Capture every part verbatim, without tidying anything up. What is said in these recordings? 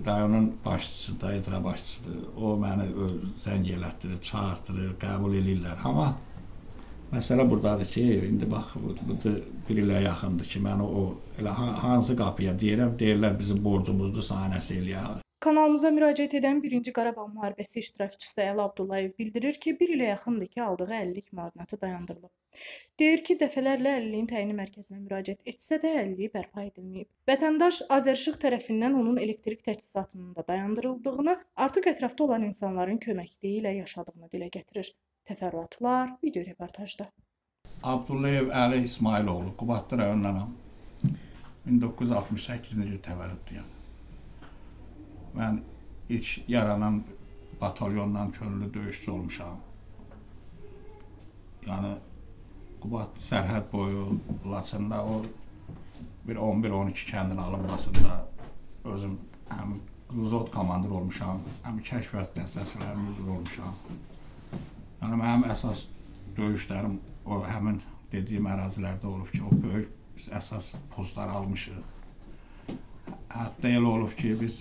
rayonun başçısı da, icra başçısıdır. O məni zəng elətdirir, çağırtırır, qəbul edirlər. Amma məsələ buradadır ki, indi bax, bu bir ilə yaxındır ki, mən o elə hansı qapıya deyirəm, deyirlər bizim borcumuzdur, sahənəsi eləyək. Kanalımıza müraciət edən birinci Qarabağ müharibəsi iştirakçısı Əli Abdullayev bildirir ki, bir ilə yaxındır ki, aldığı əlillik müavinəti dayandırılıb. Deyir ki, dəfələrlə əlilliyin təyini mərkəzinə müraciət etsə də əlilliyi bərpa edilməyib. Vətəndaş Azərişıq tərəfindən onun elektrik təchizatının da dayandırıldığını, artıq ətrafda olan insanların köməkliyi ilə yaşadığını dilə gətirir. Təfərrüatlar video reportajda. Abdullayev Əli İsmailoğlu, Qubadlı rayonundanam. min doqquz yüz altmış səkkizinci il təvəllüdlüyəm. Mən ilk yaranan batalyondan könüllü döyüşçü olmuşam. Yəni, Qubadlı sərhəd boyu Laçında o bir on bir on iki kəndin alınmasında özüm həm zod komandir olmuşam, həm kəşfiyyat dəstəçilərinin üzvü olmuşam. Yəni, mənim əsas döyüşlərim o həmin dediyim ərazilərdə olub ki, o böyük biz əsas postlar almışıq. Hətta elə olub ki, biz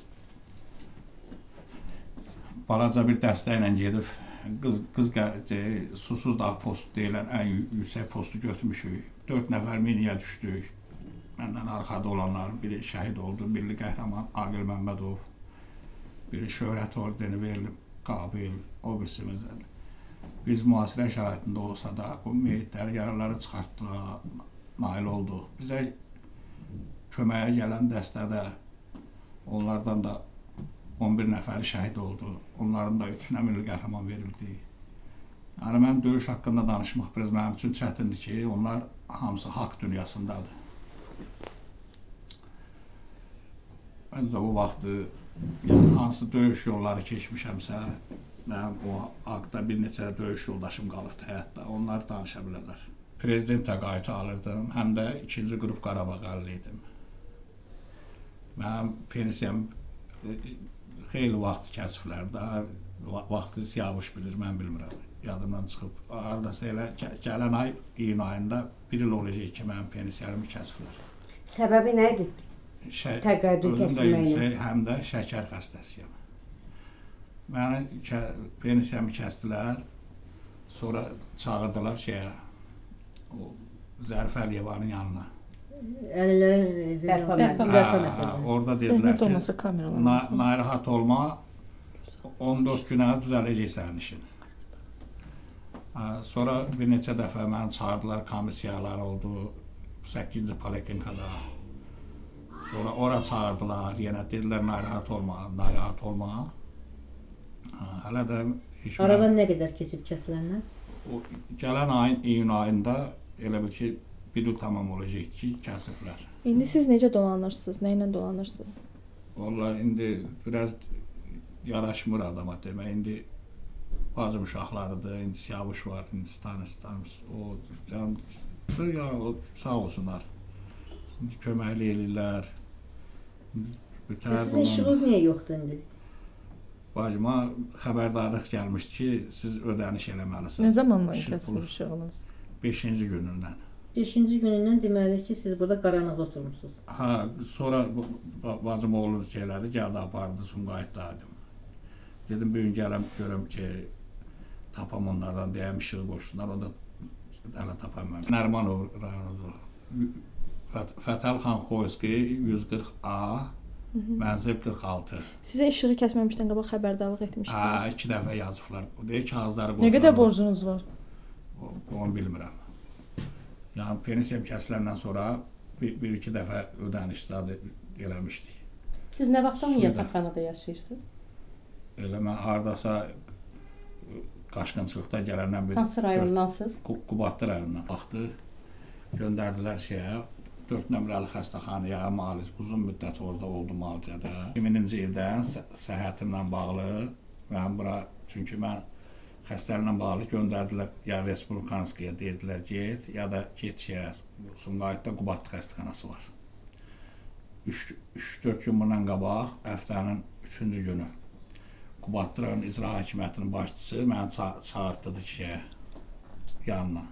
balaca bir dəstə ilə gedib, qız, qız susuz dağ postu deyilən ən yüksək postu götürmüşük. Dörd nəfər miniyə düşdük. Məndən arxada olanlar, biri şəhid oldu, milli qəhrəman Aqil Məmmədov, biri şöhrət ordeni verilib, Qabil, o birisimiz. Biz müasirə şəraitində olsa da, o meyitləri, yaraları çıxartdığa nail olduq. Bizə köməyə gələn dəstədə onlardan da on bir nəfəri şəhid oldu. Onların da üçünə milli qəhrəman verildi. Yəni, mən döyüş haqqında danışmaq biraz mənim üçün çətindir ki, onlar hamısı haqq dünyasındadır. Mən də o vaxtı yəni, hansı döyüş yolları keçmişəmsə, mənim o haqda bir neçə döyüş yoldaşım qalıbdı həyatda. Onlar danışa bilərlər. Prezident təqaüdü alırdım, həm də ikinci qrup Qarabağ əlli idim. Mənim pensiyam xeyli vaxt kəsiflər, daha vaxtı siyavuş bilir, mən bilmirəm, yadımdan çıxıb. Aradasa elə gələn ay, iyun ayında bir il olacaq ki, mənim pensiyamı kəsiflər. Səbəbi nədir? Təqaüdün kəsilməyinə? Həm də şəkər xəstəsiyəm. Məni pensiyamı kəsdilər, sonra çağırdılar şeyə, o Zərif Əliyevanın yanına. Əlilərin bərpa məsələsi. Orada dedilər ki, narahat olma, on dörd günə düzələcək sənin işin. Sonra bir neçə dəfə məni çağırdılar, komissiyalar oldu, səkkizinci poliklinikada. Sonra ora çağırdılar, yenə dedilər narahat olma, narahat olma. Hələ də... Aradan nə qədər kesib kəsiləndən? Gələn ayın, iyun ayında elə bil ki, bir il tamam olacaq ki, kəsiblər. İndi siz necə dolanırsınız, nə ilə dolanırsınız? Vallahi indi biraz yaraşmır adama demək, indi bacım uşaqlarıdır, indi siyavuş var, indi stanı-stanımız, o, yəni, ya, o, sağ olsunlar, indi köməkli eləyirlər. Sizin işiniz niyə yoxdur indi? Bacıma xəbərdarlıq gəlmişdi ki, siz ödəniş eləməlisiniz. Nə zaman var kəsmiş uşağınız? Beşinci günündən. Beşinci günündən deməli ki, siz burada qaranlıqda oturmuşsunuz. Hə, sonra bacım oğlu elədi, gəldi, apardı, Sumqayıtdaydım. Dedim, bir gün gələm, görəm ki, tapam onlardan, deyəm, işığı qoşsunlar, o da hələ tapam mən. Nərmanov rayonu, Fətəl Xan Xoyski, yüz qırx A, mənzil qırx altı. Sizə işığı kəsməmişdən qabaq xəbərdarlıq etmişdilər? Hə, iki dəfə yazıblar. O deyir, kağızları qoyurlar. Nə qədər borcunuz var? Onu bilmirəm. Yəni, pensiyam kəsiləndən sonra bir-iki dəfə ödəniş zadı eləmişdik. Siz nə vaxtdan yataqxanada yaşayırsınız? Elə mən haradasa qaşqınçılıqda gələndən bir... Hansı rayondansınız? Qubadlı rayonundan baxdı. Göndərdilər şeyə, dörd nömrəli xəstəxanaya, müalicə, uzun müddət orada oldu müalicədə. iki mininci ildən səhhətimlə bağlı, mən bura, çünki mən xəstəliklə bağlı göndərdilər, ya Respublikanskiyə deyirdilər, get, ya da get şeyə, Sumqayıtda Qubadlı xəstəxanası var. üç dörd gün bundan qabaq, həftənin üçüncü günü, Qubadlı rayon icra hakimiyyətinin başçısı məni çağırtdıdı şeyə, yanına.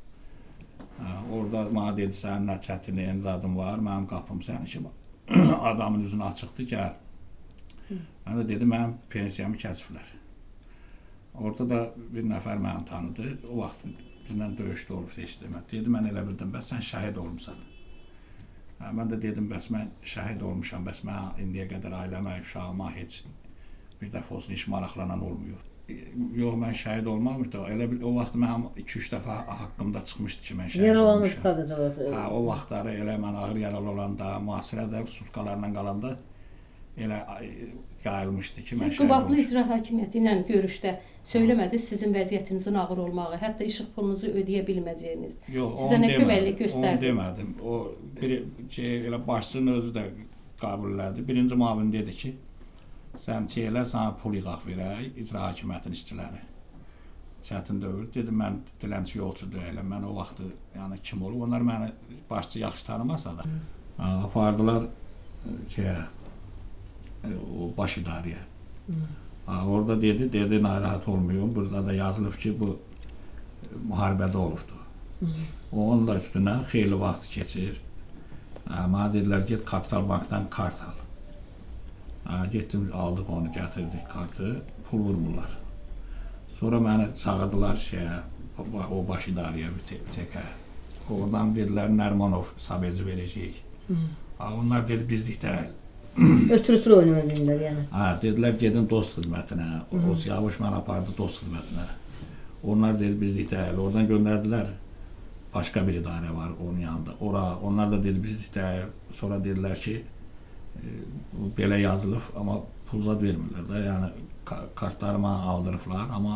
Orada mənə dedi, sənin nə çətinliyin zadım var, mənim qapım sənin kimi adamın üzünə açıqdır, gəl. Mən də dedim, mənim pensiyamı kəsiblər. Orada da bir nəfər məni tanıdı. O vaxt bizlə döyüşdə olub seçdimə. Dedi, mən elə bildim, bəs sən şəhid olmuşsan. Mən də dedim, bəs mən şəhid olmuşam, bəs mən indiyə qədər ailəmə, uşağıma heç bir dəfə olsun iş maraqlanan olmuyor. Yox, mən şəhid olmamışdım. Elə bil, o vaxt mən iki üç dəfə haqqımda çıxmışdı ki, mən şəhid olmuşam. Sadəcə olacaq. Hə, o vaxtları elə mən ağır yaralı olanda, mühasirədə sutkalarla qalanda elə yayılmışdı ki, mən Siz şəhid Qubadlı olmuşam. İcra Hakimiyyəti ilə görüşdə söyləmədiniz sizin vəziyyətinizin ağır olmağı, hətta işıq pulunuzu ödəyə bilməyəcəyiniz. Yox, Sizə nə köməklik onu göstərdi? demədim. O bir şey elə başçının özü də qəbul elədi. Birinci müavin dedi ki, sən şey elə, sana pul yığaq verək, icra hakimiyyətinin işçiləri. Çətin dövr. Dedim, mən dilənçi yolçu deyiləm. Mən o vaxtı, yəni kim olub, onlar məni başçı yaxşı tanımasa da, apardılar şeyə, o baş idarəyə. Orada dedi, dedi, narahat olmuyorum. Burada da yazılıb ki, bu müharibədə olubdur. Onun da üstündən xeyli vaxt keçir. Mənə dedilər, get Kapital Bankdan kart al. Getdim, aldıq onu, gətirdik kartı, pul vurmurlar. Sonra məni çağırdılar şeyə, o baş idarəyə bir təkə. Oradan dedilər, Nərmanov sabezi verəcəyik. Onlar dedi, bizlik deyil. Ötürü-ötürü oyun oynayırlar yəni. Hə, dedilər, gedin dost xidmətinə. O Siyavuş məni apardı dost xidmətinə. Onlar dedi, bizlik deyil. Oradan göndərdilər, başqa bir idarə var onun yanında. Ora, onlar da dedi, bizlik deyil. Sonra dedilər ki, belə yazılıb, amma pulzad vermirlər də, yəni kartlarımı aldırıblar, amma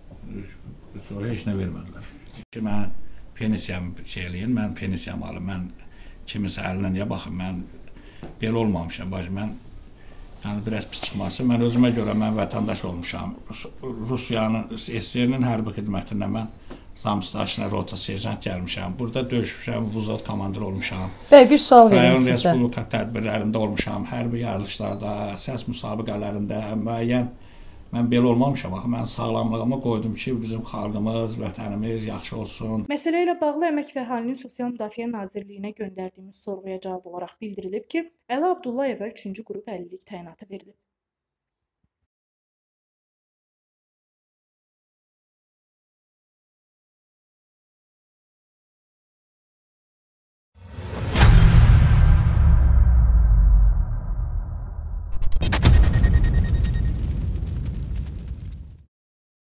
heç nə vermədilər. Ki, mən pensiyamı şey eləyin, mən pensiyamı alım, mən kimisə əlinə niyə baxım, mən belə olmamışam, bacım, mən yəni biraz pis çıxması, mən özümə görə mən vətəndaş olmuşam. Rusiyanın, S S R-nin hərbi xidmətindən mən Samstaşına rota serjant gəlmişəm. Burada döyüşmüşəm, Buzot komandir olmuşam. Bəy, bir sual verim Rayon sizə. Respublika tədbirlərində olmuşam, hərbi yarışlarda, səs müsabiqələrində müəyyən. Mən belə olmamışam, axı mən sağlamlığımı qoydum ki, bizim xalqımız, vətənimiz yaxşı olsun. Məsələ ilə bağlı Əmək və Əhalinin Sosial Müdafiə Nazirliyinə göndərdiyimiz sorğuya cavab olaraq bildirilib ki, Əli Abdullayeva üçüncü qrup əlillik təyinatı verilib.